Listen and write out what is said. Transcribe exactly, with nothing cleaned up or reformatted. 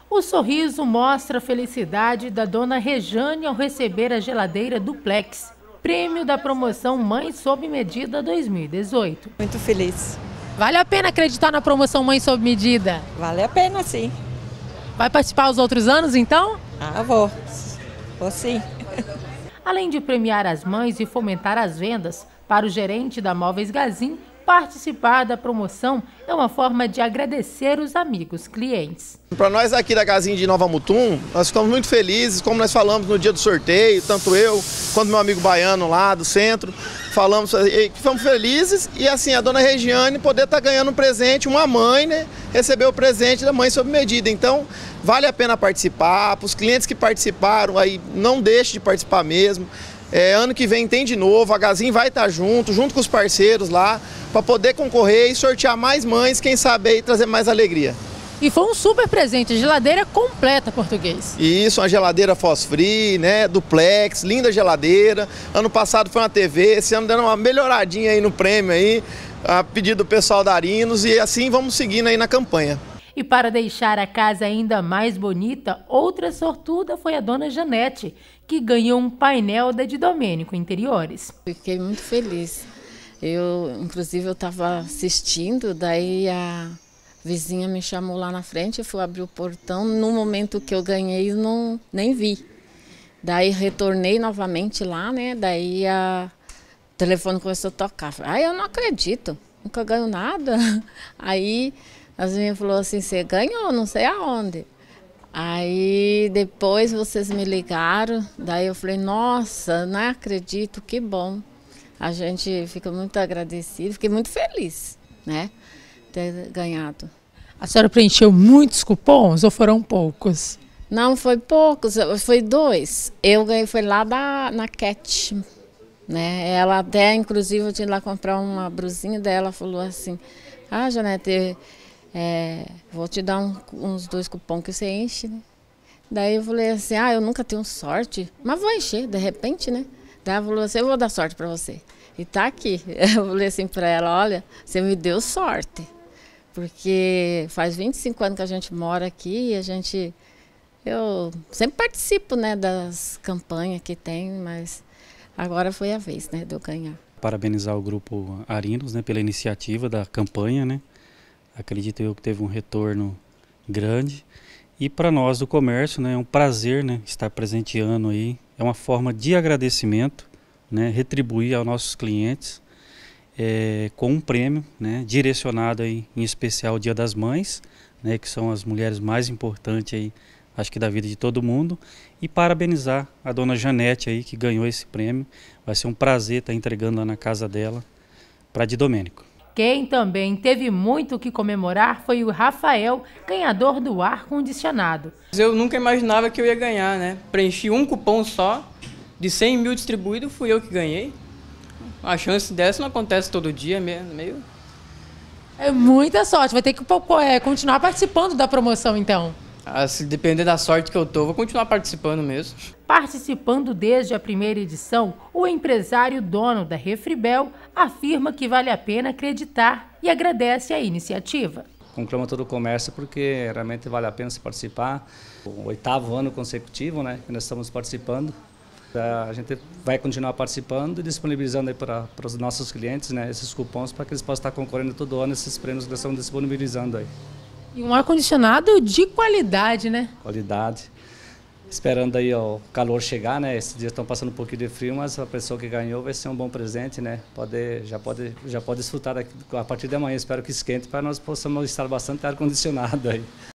O sorriso mostra a felicidade da dona Rejane ao receber a geladeira Duplex, prêmio da promoção Mãe Sob Medida dois mil e dezoito. Muito feliz. Vale a pena acreditar na promoção Mãe Sob Medida? Vale a pena, sim. Vai participar os outros anos, então? Ah, vou. Vou sim. Além de premiar as mães e fomentar as vendas, para o gerente da Móveis Gazin, participar da promoção é uma forma de agradecer os amigos clientes. Para nós aqui da Gazin de Nova Mutum, nós ficamos muito felizes, como nós falamos no dia do sorteio, tanto eu quanto meu amigo baiano lá do centro, falamos que ficamos felizes e assim, a dona Regiane poder estar ganhando um presente, uma mãe, né, receber o presente da Mãe Sob Medida. Então, vale a pena participar, para os clientes que participaram, aí não deixe de participar mesmo. É, ano que vem tem de novo, a Gazin vai estar junto, junto com os parceiros lá, para poder concorrer e sortear mais mães, quem sabe aí trazer mais alegria. E foi um super presente, geladeira completa, português. Isso, uma geladeira fosfree, né, duplex, linda geladeira. Ano passado foi uma T V, esse ano dando uma melhoradinha aí no prêmio aí, a pedido do pessoal da Arinos, e assim vamos seguindo aí na campanha. E para deixar a casa ainda mais bonita, outra sortuda foi a dona Janete, que ganhou um painel da de Domênico Interiores. Fiquei muito feliz. Eu, inclusive, eu estava assistindo, daí a vizinha me chamou lá na frente, eu fui abrir o portão, no momento que eu ganhei, não, nem vi. Daí retornei novamente lá, né? Daí a, o telefone começou a tocar. Ai, eu não acredito, nunca ganho nada. Aí as meninas falaram assim, você ganhou, não sei aonde. Aí depois vocês me ligaram, daí eu falei, nossa, não acredito, que bom. A gente fica muito agradecido, fiquei muito feliz, né, ter ganhado. A senhora preencheu muitos cupons ou foram poucos? Não, foi poucos, foi dois. Eu ganhei, foi lá da, na Cat, né, ela até, inclusive, eu tinha lá comprar uma brusinha dela, falou assim, ah, Janete, É, vou te dar um, uns dois cupons que você enche, né? Daí eu falei assim, ah, eu nunca tenho sorte, mas vou encher, de repente, né? Daí ela falou assim, eu vou dar sorte para você. E tá aqui. Eu falei assim para ela, olha, você me deu sorte, porque faz vinte e cinco anos que a gente mora aqui e a gente, eu sempre participo, né, das campanhas que tem, mas agora foi a vez, né, de eu ganhar. Parabenizar o grupo Arinos, né, pela iniciativa da campanha, né? Acredito eu que teve um retorno grande. E para nós do comércio, né, é um prazer, né, estar presenteando aí. É uma forma de agradecimento, né, retribuir aos nossos clientes é, com um prêmio, né, direcionado aí, em especial ao Dia das Mães, né, que são as mulheres mais importantes aí, acho que da vida de todo mundo. E parabenizar a dona Janete aí, que ganhou esse prêmio. Vai ser um prazer estar entregando lá na casa dela para de Domênico. Quem também teve muito o que comemorar foi o Rafael, ganhador do ar-condicionado. Eu nunca imaginava que eu ia ganhar, né? Preenchi um cupom só, de cem mil distribuídos, fui eu que ganhei. A chance dessa não acontece todo dia, meio... É muita sorte, vai ter que é, continuar participando da promoção então. Ah, se depender da sorte que eu tô, vou continuar participando mesmo. Participando desde a primeira edição, o empresário dono da Refribel afirma que vale a pena acreditar e agradece a iniciativa. Conclama todo o comércio porque realmente vale a pena se participar. O oitavo ano consecutivo, né, que nós estamos participando. A gente vai continuar participando e disponibilizando aí para, para os nossos clientes, né, esses cupons para que eles possam estar concorrendo todo ano esses prêmios que nós estamos disponibilizando aí. E um ar-condicionado de qualidade, né? Qualidade. Esperando aí ó, o calor chegar, né? Esses dias estão passando um pouquinho de frio, mas a pessoa que ganhou vai ser um bom presente, né? Pode, já, pode, já pode desfrutar daqui, a partir de amanhã. Espero que esquente para nós possamos estar bastante ar-condicionado aí.